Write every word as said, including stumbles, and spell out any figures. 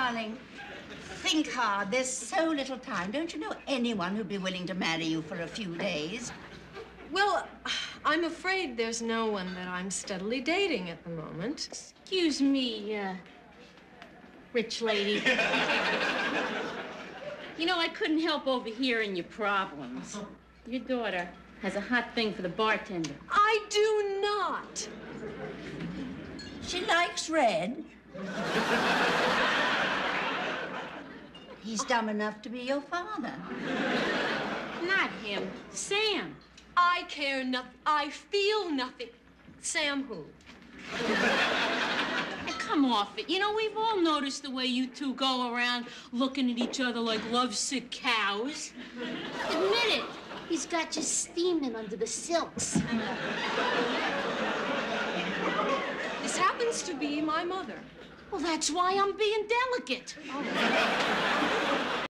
darling, think hard. There's so little time. Don't you know anyone who'd be willing to marry you for a few days? Well, I'm afraid there's no one that I'm steadily dating at the moment. Excuse me, uh, rich lady. You know, I couldn't help overhearing your problems. Your daughter has a hot thing for the bartender. I do not. She likes red. He's dumb enough to be your father. Not him, Sam. I care nothing. I feel nothing. Sam who? Now, come off it. You know, we've all noticed the way you two go around looking at each other like lovesick cows. Admit it. He's got you steaming under the silks. This happens to be my mother. Well, that's why I'm being delicate. Oh.